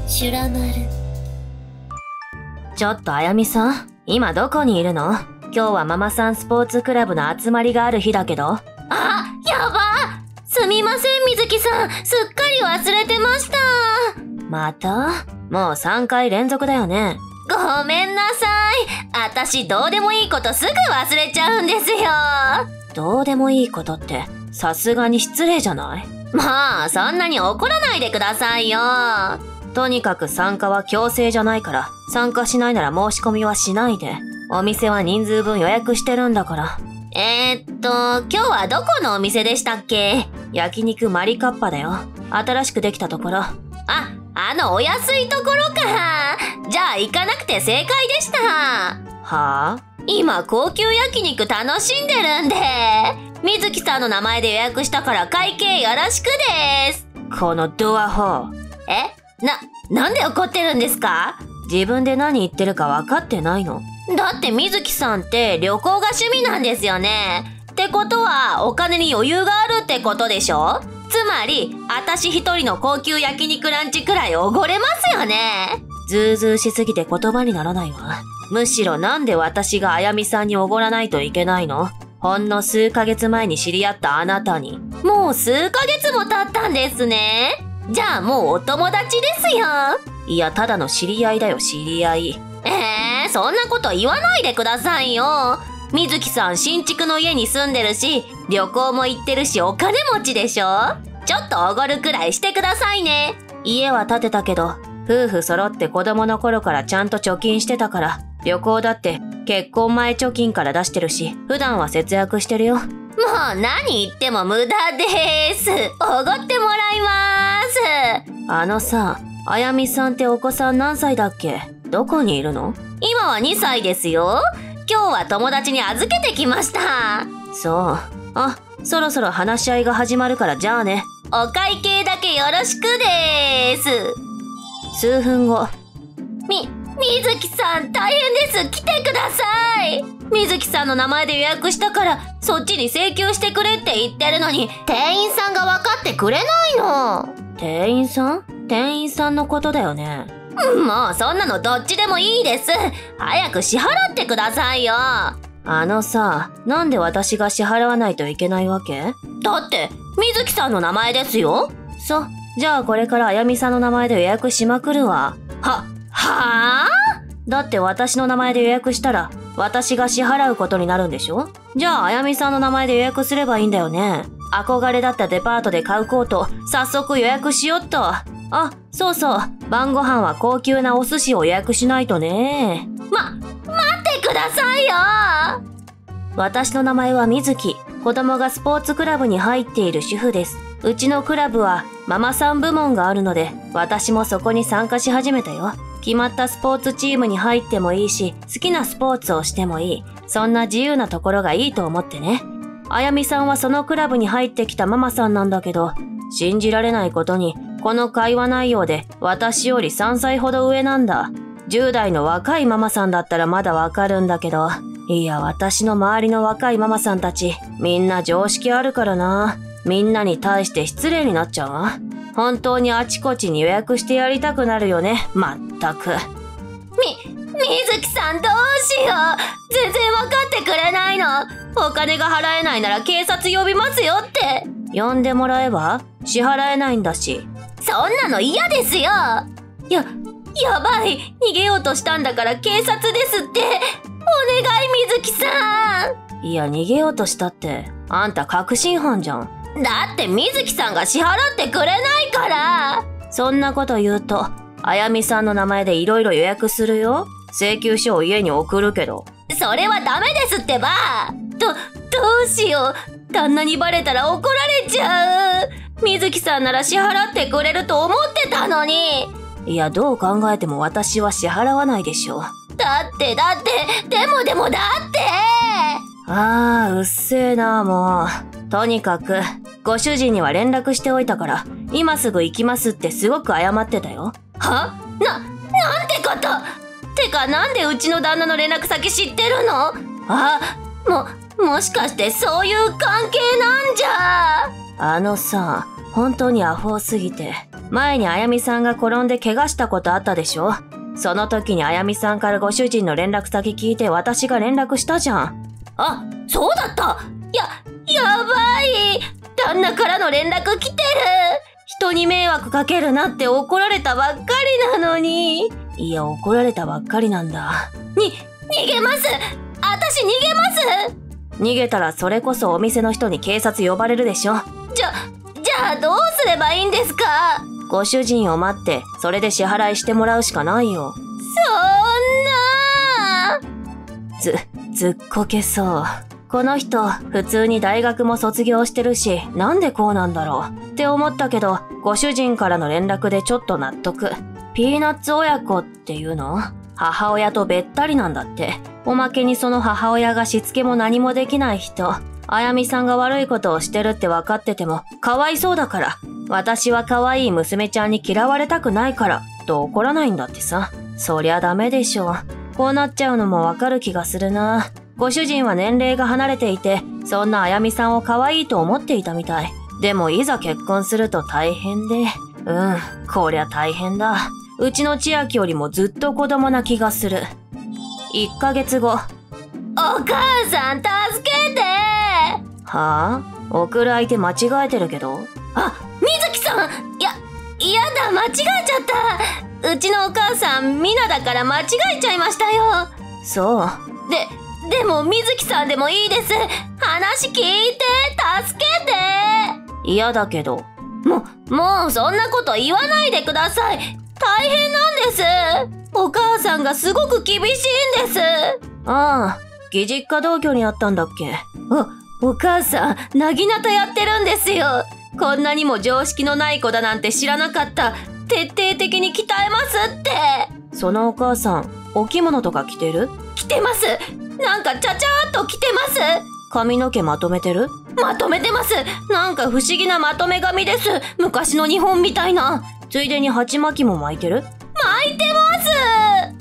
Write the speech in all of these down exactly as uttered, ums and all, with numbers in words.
シュラマル。 ちょっとあやみさん、今どこにいるの？今日はママさんスポーツクラブの集まりがある日だけど。 あ、やば！すみません、みずきさん。すっかり忘れてました。 また？もうさんかい連続だよね。 ごめんなさい。あたしどうでもいいことすぐ忘れちゃうんですよ。 どうでもいいことって、さすがに失礼じゃない？ もう、そんなに怒らないでくださいよ。 とにかく参加は強制じゃないから、参加しないなら申し込みはしないで。お店は人数分予約してるんだから。 えー、っと、今日はどこのお店でしたっけ？ 焼肉マリカッパだよ。新しくできたところ。 あ、あのお安いところか。じゃあ行かなくて正解でした。 はあ？ 今高級焼肉楽しんでるんで。みずきさんの名前で予約したから会計よろしくです。 このドアホー。 え？な、なんで怒ってるんですか？ 自分で何言ってるか分かってないの？ だってみずきさんって旅行が趣味なんですよね。ってことはお金に余裕があるってことでしょ？つまり、あたし一人の高級焼肉ランチくらいおごれますよね。 ずうずうしすぎて言葉にならないわ。むしろなんで私があやみさんにおごらないといけないの？ほんの数ヶ月前に知り合ったあなたに。 もう数ヶ月も経ったんですね。じゃあもうお友達ですよ。 いや、ただの知り合いだよ、知り合い。 えー、そんなこと言わないでくださいよ。みずきさん新築の家に住んでるし、旅行も行ってるしお金持ちでしょ？ちょっとおごるくらいしてくださいね。 家は建てたけど、夫婦揃って子供の頃からちゃんと貯金してたから、旅行だって結婚前貯金から出してるし、普段は節約してるよ。 もう何言っても無駄です。おごってもらいます。 あのさ、あやみさんってお子さん何歳だっけ？どこにいるの？ 今はにさいですよ。今日は友達に預けてきました。 そう。あ、そろそろ話し合いが始まるからじゃあね。 お会計だけよろしくです。 数分後。 み、みずきさん大変です。来てください。みずきさんの名前で予約したからそっちに請求してくれって言ってるのに店員さんが分かってくれないの。 店員さん？店員さんのことだよね。 もうそんなのどっちでもいいです。早く支払ってくださいよ。 あのさ、なんで私が支払わないといけないわけ？ だってみずきさんの名前ですよ。 そう。じゃあこれからあやみさんの名前で予約しまくるわ。 は、はぁ？ だって私の名前で予約したら私が支払うことになるんでしょ？じゃああやみさんの名前で予約すればいいんだよね。憧れだったデパートで買うコート、早速予約しよっと。あ、そうそう。晩ご飯は高級なお寿司を予約しないとね。 ま、待ってくださいよ。 私の名前はみずき。子供がスポーツクラブに入っている主婦です。うちのクラブはママさん部門があるので、私もそこに参加し始めたよ。決まったスポーツチームに入ってもいいし、好きなスポーツをしてもいい。そんな自由なところがいいと思ってね。あやみさんはそのクラブに入ってきたママさんなんだけど、信じられないことに、この会話内容で私よりさんさいほど上なんだ。じゅう代の若いママさんだったらまだわかるんだけど、いや私の周りの若いママさんたち、みんな常識あるからな。みんなに対して失礼になっちゃうわ。本当にあちこちに予約してやりたくなるよね。まったく。 み、みずきさんどうしよう。全然わかってくれないの。お金が払えないなら警察呼びますよって。 呼んでもらえば？支払えないんだし。 そんなの嫌ですよ。や、やばい。逃げようとしたんだから警察ですって。お願いみずきさん。いや逃げようとしたって、あんた確信犯じゃん。 だってみずきさんが支払ってくれないから。 そんなこと言うと、あやみさんの名前でいろいろ予約するよ。請求書を家に送るけど。 それはダメですってば。ど、どうしよう。旦那にバレたら怒られちゃう。みずきさんなら支払ってくれると思ってたのに。 いやどう考えても私は支払わないでしょ。 だってだってでもでもだってあーうっせえなもう。とにかくご主人には連絡しておいたから今すぐ行きますってすごく謝ってたよ。 は？な、なんてこと。てかなんでうちの旦那の連絡先知ってるの？あ、も、もしかしてそういう関係なんじゃ。 あのさ、本当にアホすぎて前にあやみさんが転んで怪我したことあったでしょ。その時にあやみさんからご主人の連絡先聞いて私が連絡したじゃん。 あ、そうだった。や、やばい。旦那からの連絡来てる。 人に迷惑かけるなって怒られたばっかりなのに。いや、怒られたばっかりなんだ。 に、逃げます。私逃げます。 逃げたらそれこそお店の人に警察呼ばれるでしょ。 じゃ、じゃあどうすればいいんですか？ ご主人を待って、それで支払いしてもらうしかないよ。 そんな。 ず、ずっこけそう。この人、普通に大学も卒業してるし、なんでこうなんだろうって思ったけど、ご主人からの連絡でちょっと納得。ピーナッツ親子っていうの？母親とべったりなんだって。おまけにその母親がしつけも何もできない人。あやみさんが悪いことをしてるって分かってても、かわいそうだから。私は可愛い娘ちゃんに嫌われたくないから、と怒らないんだってさ。そりゃダメでしょ。こうなっちゃうのもわかる気がするな。ご主人は年齢が離れていて、そんなあやみさんを可愛いと思っていたみたい。でもいざ結婚すると大変で。うん、こりゃ大変だ。うちの千秋よりもずっと子供な気がする。いっかげつご。お母さん助けて。 はぁ？送る相手間違えてるけど。 あ、水木さん。いや、いやだ、間違えちゃった。うちのお母さん、ミナだから間違えちゃいましたよ。 そう。 で、でも水木さんでもいいです。話聞いて、助けて。 嫌だけど。 も、もうそんなこと言わないでください。大変なんです。お母さんがすごく厳しいんです。 ああ、義実家同居にあったんだっけ。 お、お母さん、なぎなたやってるんですよ。こんなにも常識のない子だなんて知らなかった。徹底的に鍛えますって。 そのお母さん、お着物とか着てる？ 着てます。なんかちゃちゃーっと着てます。 髪の毛まとめてる？ まとめてます。なんか不思議なまとめ髪です。昔の日本みたいな。 ついでに鉢巻きも巻いてる？ 巻いてます。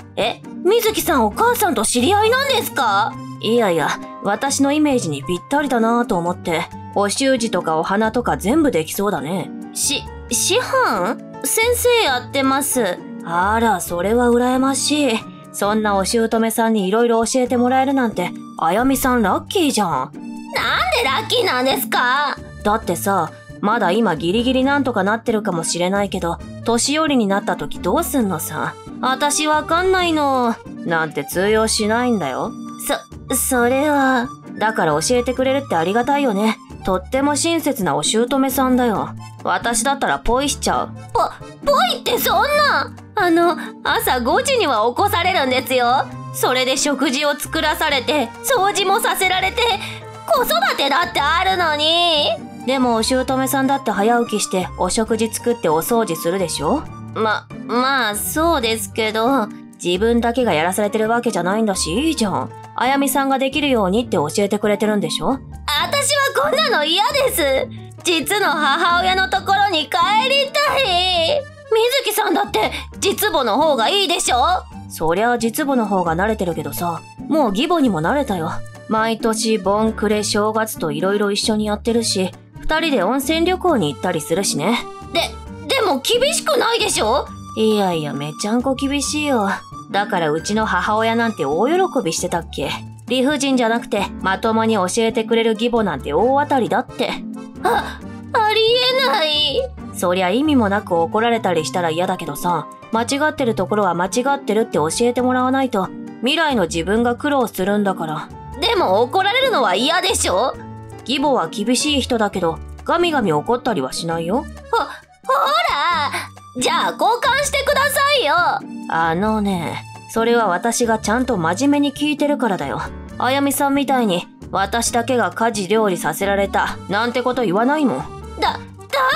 え、水木さんお母さんと知り合いなんですか？ いやいや、私のイメージにぴったりだなぁと思って。お習字とかお花とか全部できそうだね。 し、師範？先生やってます。 あら、それは羨ましい。そんなお姑さんにいろいろ教えてもらえるなんて、あやみさんラッキーじゃん。 なんでラッキーなんですか？ だってさ、まだ今ギリギリなんとかなってるかもしれないけど、年寄りになった時どうすんのさ。私わかんないの。なんて通用しないんだよ。 そ、それは。 だから教えてくれるってありがたいよね。とっても親切なお姑さんだよ。私だったらポイしちゃう。 ぽ、ぽいってそんな。あの、朝ごじには起こされるんですよ。それで食事を作らされて、掃除もさせられて、子育てだってあるのに。 でもお姑さんだって早起きしてお食事作ってお掃除するでしょ？ ま、まあそうですけど。 自分だけがやらされてるわけじゃないんだしいいじゃん。あやみさんができるようにって教えてくれてるんでしょ？ 私はこんなの嫌です。実の母親のところに帰りたい。水木さんだって実母の方がいいでしょ？ そりゃ実母の方が慣れてるけどさ、もう義母にも慣れたよ。毎年盆暮れ正月といろいろ一緒にやってるし、二人で温泉旅行に行ったりするしね。 で、でも厳しくないでしょ？ いやいや、めちゃんこ厳しいよ。だからうちの母親なんて大喜びしてたっけ。理不尽じゃなくてまともに教えてくれる義母なんて大当たりだって。 あ、ありえない。 そりゃ意味もなく怒られたりしたら嫌だけどさ、間違ってるところは間違ってるって教えてもらわないと未来の自分が苦労するんだから。 でも怒られるのは嫌でしょ？ 義母は厳しい人だけどガミガミ怒ったりはしないよ。ほ、ほら、じゃあ交換してくださいよ。 あのね、それは私がちゃんと真面目に聞いてるからだよ。あやみさんみたいに私だけが家事料理させられたなんてこと言わないもん。 だ、だ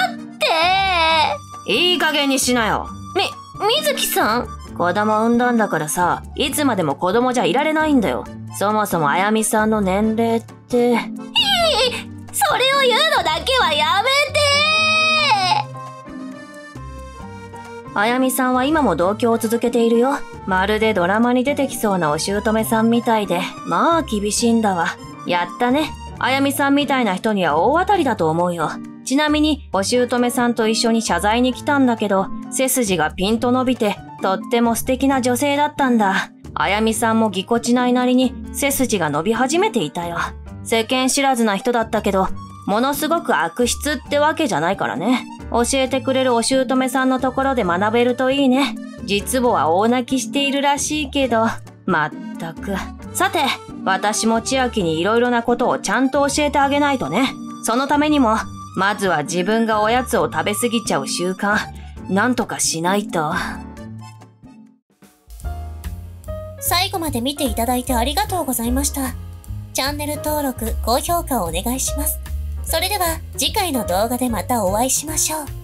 っていい加減にしなよ。 み、水木さん？ 子供産んだんだからさ、いつまでも子供じゃいられないんだよ。そもそもあやみさんの年齢って。 ひぃ、それを言うのだけはやめて。 あやみさんは今も同居を続けているよ。まるでドラマに出てきそうなお姑さんみたいで、まあ厳しいんだわ。やったね。あやみさんみたいな人には大当たりだと思うよ。 ちなみに、お姑さんと一緒に謝罪に来たんだけど、背筋がピンと伸びて、とっても素敵な女性だったんだ。あやみさんもぎこちないなりに背筋が伸び始めていたよ。世間知らずな人だったけど、ものすごく悪質ってわけじゃないからね。教えてくれるお姑さんのところで学べるといいね。実母は大泣きしているらしいけど、まったく。さて、私も千秋にいろいろなことをちゃんと教えてあげないとね。そのためにも、まずは自分がおやつを食べ過ぎちゃう習慣、なんとかしないと。 最後まで見ていただいてありがとうございました。チャンネル登録、高評価をお願いします。それでは次回の動画でまたお会いしましょう。